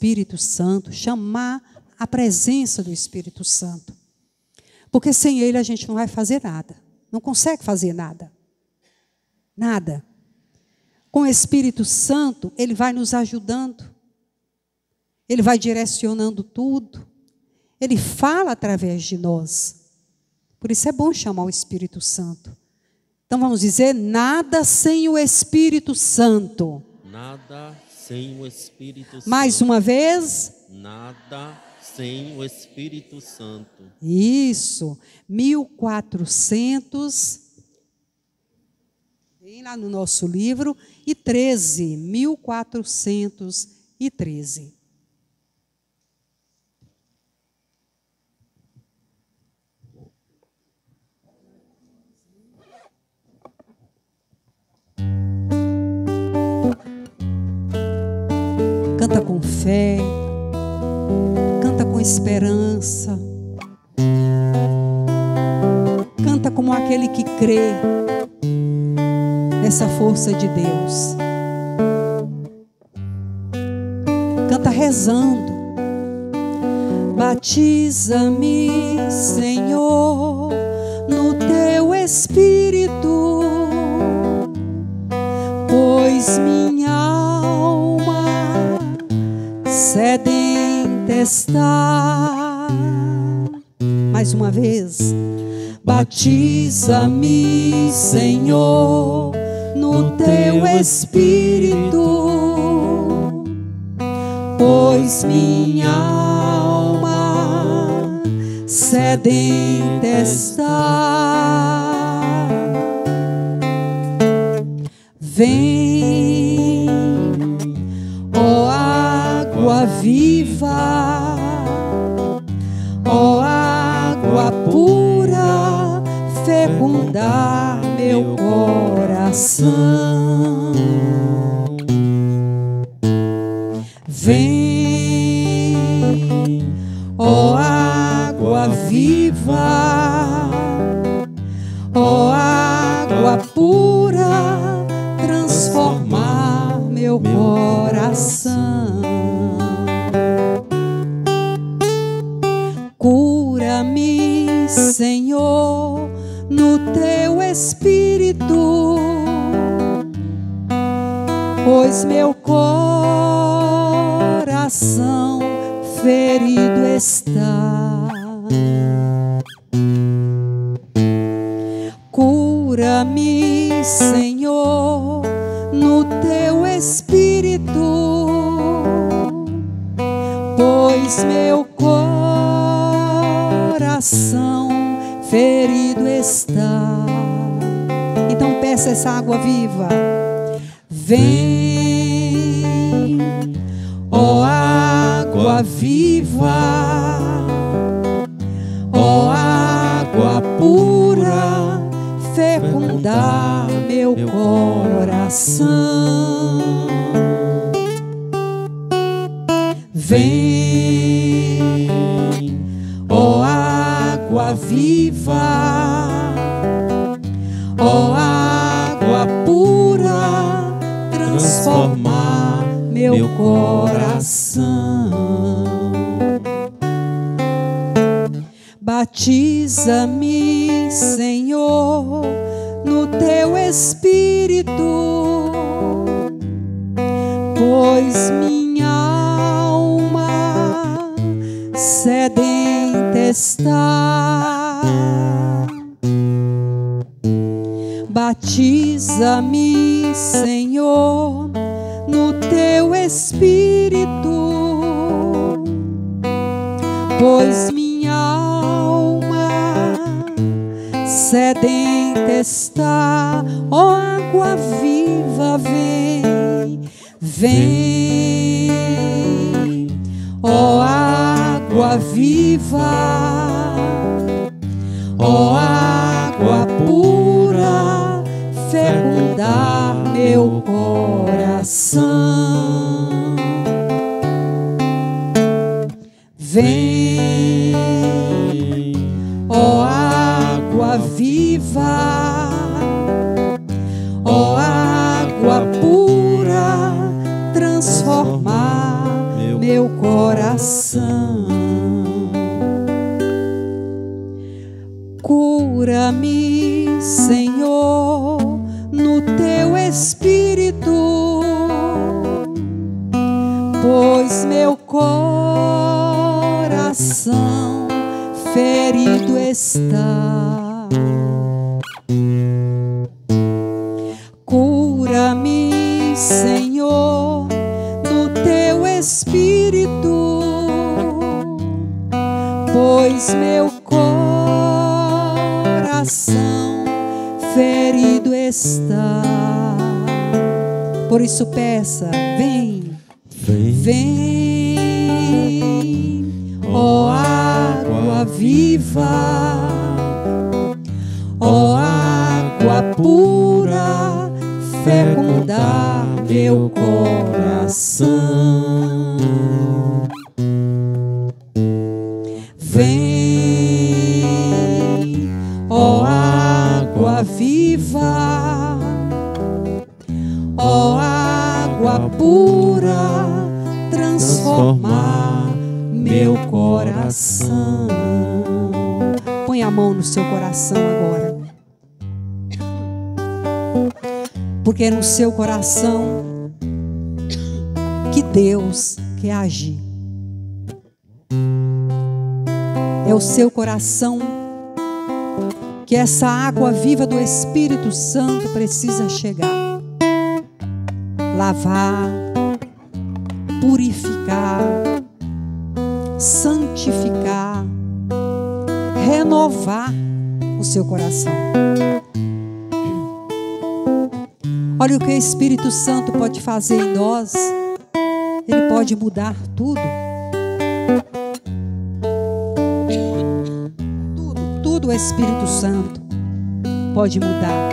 Espírito Santo, chamar a presença do Espírito Santo. Porque sem ele a gente não vai fazer nada. Não consegue fazer nada. Nada. Com o Espírito Santo, ele vai nos ajudando. Ele vai direcionando tudo. Ele fala através de nós. Por isso é bom chamar o Espírito Santo. Então vamos dizer, nada sem o Espírito Santo. Nada sem o Espírito Santo. Mais uma vez. Nada sem o Espírito Santo. Isso. 1400. Vem lá no nosso livro. E 13. 1413. Canta com fé, canta com esperança, canta como aquele que crê nessa força de Deus. Canta rezando. Batiza-me, Senhor, no teu Espírito, pois minha alma sedenta está. Mais uma vez. Batiza-me, Senhor, no teu Espírito, pois minha alma sedenta está. Vem, ó água viva, ó água pura, fecundar meu coração. Vem, ó água viva, ó água pura, transformar meu coração. Cura-me, Senhor, no teu Espírito, pois meu coração ferido está. Cura-me, Senhor, no teu Espírito, pois meu coração ferido está. Então peça essa água viva. Vem, ó água viva, ó água pura, fecundar meu coração. Vem, ó água viva, ó água pura, transformar meu coração. Batiza-me, Senhor, no teu Espírito, pois minha alma sedenta está. Batiza-me, Senhor, no teu Espírito, pois minha alma sedenta está. Ó água viva, vem, vem, ó água viva, ó água pura, fecundar meu coração. Vem, ó água viva, ó água pura, transformar meu coração. Cura-me, Senhor, no teu espírito, pois meu coração ferido está. Cura-me, Senhor, no teu espírito, pois meu coração ferido está. Por isso peça, vem, vem, ó água viva, ó água pura, fecundar meu coração. Vem, ó água viva, ó água pura, transformar meu coração. Põe a mão no seu coração agora, porque é no seu coração que Deus quer agir. É o seu coração que essa água viva do Espírito Santo precisa chegar, lavar, purificar, santificar, renovar o seu coração. Olha o que o Espírito Santo pode fazer em nós. Ele pode mudar tudo. Tudo o Espírito Santo pode mudar.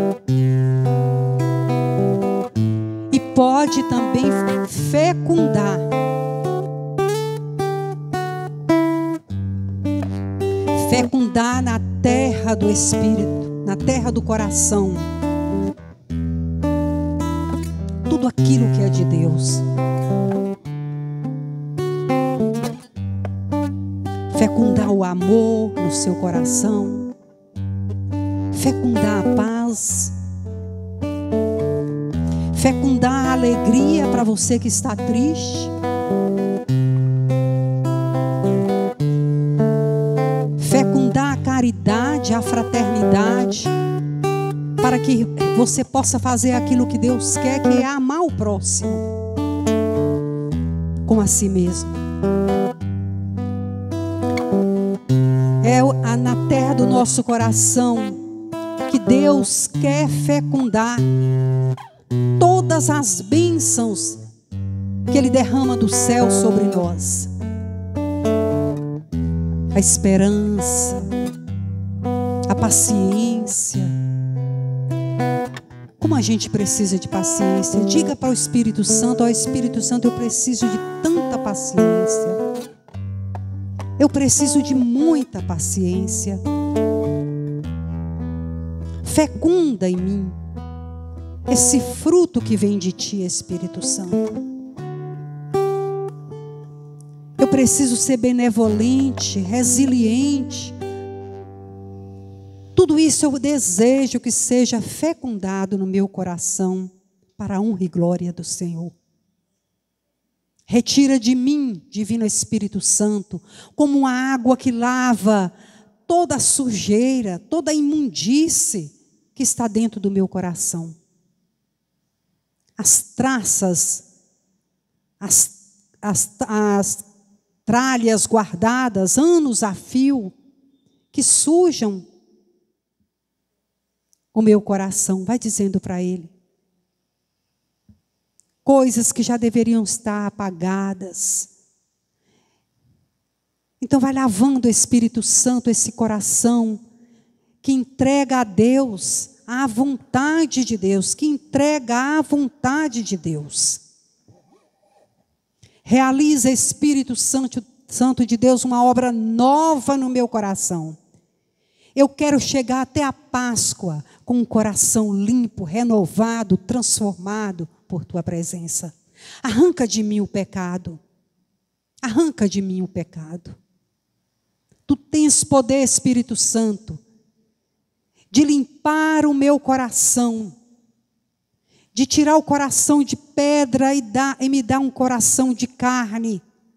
E pode também fecundar. Fecundar na terra do Espírito, na terra do coração, tudo aquilo que é de Deus. Fecundar o amor no seu coração, fecundar a paz, fecundar a alegria para você que está triste, fecundar a caridade, a fraternidade, para que você possa fazer aquilo que Deus quer, que é amar o próximo como a si mesmo. É na terra do nosso coração que Deus quer fecundar todas as bênçãos que Ele derrama do céu sobre nós. A esperança, a paciência. Como a gente precisa de paciência. Diga para o Espírito Santo: ó Espírito Santo, eu preciso de tanta paciência. Eu preciso de muita paciência. Fecunda em mim esse fruto que vem de ti, Espírito Santo. Eu preciso ser benevolente, resiliente. Tudo isso eu desejo que seja fecundado no meu coração para a honra e glória do Senhor. Retira de mim, Divino Espírito Santo, como uma água que lava toda a sujeira, toda a imundície que está dentro do meu coração. As traças, as tralhas guardadas, anos a fio, que sujam o meu coração. Vai dizendo para Ele. Coisas que já deveriam estar apagadas. Então vai lavando o Espírito Santo esse coração que entrega a Deus, à vontade de Deus, que entrega à vontade de Deus. Realiza, Espírito Santo de Deus, uma obra nova no meu coração. Eu quero chegar até a Páscoa com um coração limpo, renovado, transformado por Tua presença. Arranca de mim o pecado. Arranca de mim o pecado. Tu tens poder, Espírito Santo, de limpar o meu coração, de tirar o coração de pedra e me dar um coração de carne,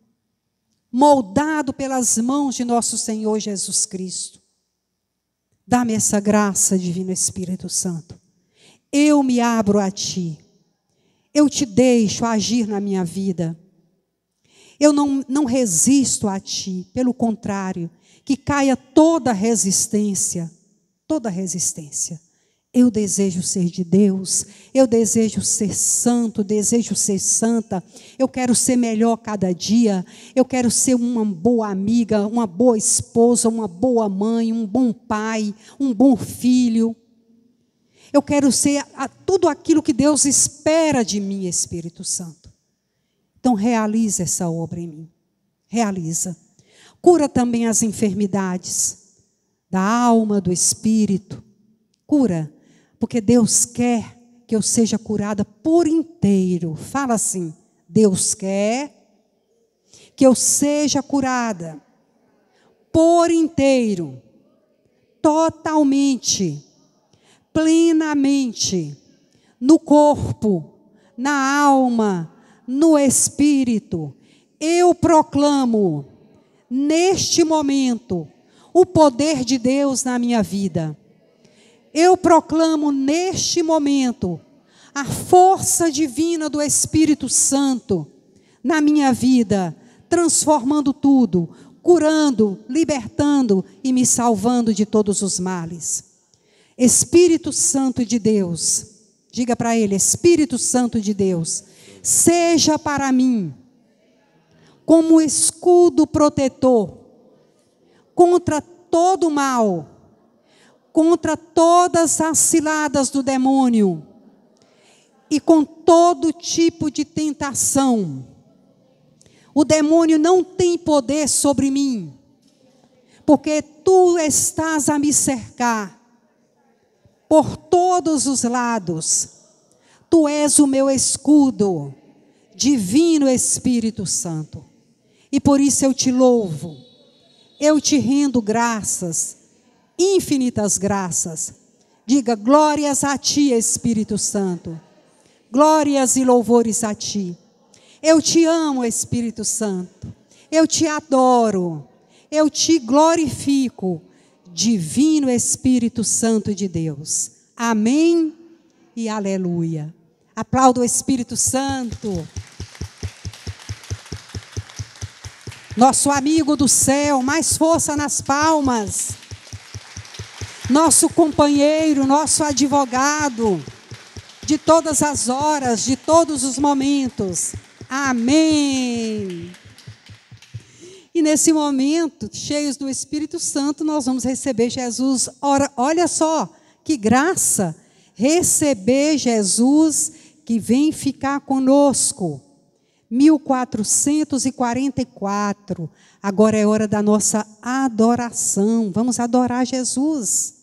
moldado pelas mãos de nosso Senhor Jesus Cristo. Dá-me essa graça, Divino Espírito Santo. Eu me abro a Ti. Eu te deixo agir na minha vida. Eu não resisto a Ti. Pelo contrário, que caia toda resistência. Toda resistência. Eu desejo ser de Deus, eu desejo ser santo, desejo ser santa, eu quero ser melhor cada dia, eu quero ser uma boa amiga, uma boa esposa, uma boa mãe, um bom pai, um bom filho. Eu quero ser tudo aquilo que Deus espera de mim, Espírito Santo. Então realiza essa obra em mim, realiza. Cura também as enfermidades da alma, do espírito, cura. Porque Deus quer que eu seja curada por inteiro. Fala assim, Deus quer que eu seja curada por inteiro, totalmente, plenamente, no corpo, na alma, no espírito. Eu proclamo, neste momento, o poder de Deus na minha vida. Eu proclamo neste momento a força divina do Espírito Santo na minha vida, transformando tudo, curando, libertando e me salvando de todos os males. Espírito Santo de Deus, diga para ele, Espírito Santo de Deus, seja para mim como escudo protetor contra todo mal, contra todas as ciladas do demônio e com todo tipo de tentação. O demônio não tem poder sobre mim, porque tu estás a me cercar por todos os lados. Tu és o meu escudo, Divino Espírito Santo. E por isso eu te louvo, eu te rendo graças, infinitas graças. Diga glórias a Ti, Espírito Santo. Glórias e louvores a Ti. Eu te amo, Espírito Santo. Eu te adoro. Eu te glorifico, Divino Espírito Santo de Deus. Amém e aleluia. Aplauda o Espírito Santo. Nosso amigo do céu, mais força nas palmas. Nosso companheiro, nosso advogado, de todas as horas, de todos os momentos. Amém. E nesse momento, cheios do Espírito Santo, nós vamos receber Jesus. Ora, olha só, que graça, receber Jesus que vem ficar conosco. 1444, agora é hora da nossa adoração. Vamos adorar Jesus.